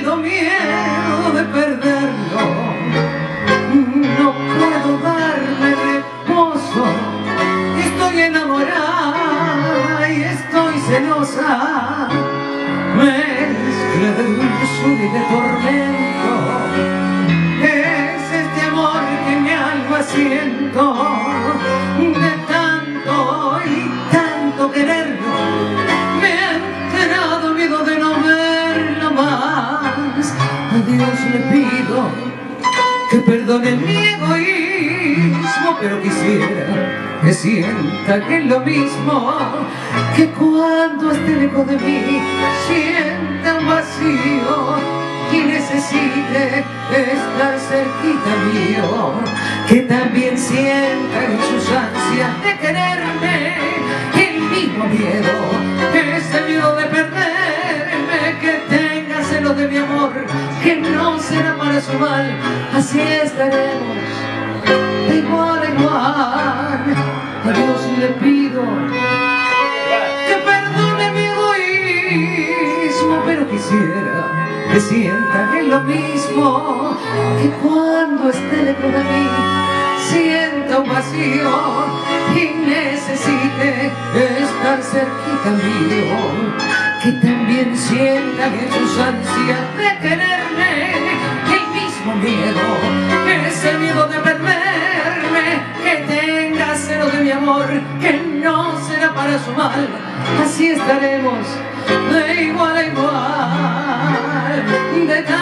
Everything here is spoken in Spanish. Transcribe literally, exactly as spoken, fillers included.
tenido miedo de perderlo, no puedo darle reposo, estoy enamorada y estoy celosa, mezcla de dulzura y de tormento, es este amor que mi alma siento, de tanto y tanto quererlo, me ha enterado miedo de no verlo más. A Dios le pido que perdone mi egoísmo, pero quisiera que sienta que es lo mismo, que cuando esté lejos de mí sienta un vacío y necesite estar cerquita mío, que también sienta en sus ansias de quererme el mismo miedo, ese miedo de perderme, que tenga celos de mi amor, que no será para su mal, así estaremos de igual a igual. A Dios le pido que perdone mi egoísmo, pero quisiera que sienta que es lo mismo, que cuando esté lejos de mí sienta un vacío y necesite estar cerquita mío, que también sienta en sus ansias de quererme el mismo miedo, ese miedo de perderme, que tenga celo de mi amor, que no será para su mal, así estaremos de igual a igual, de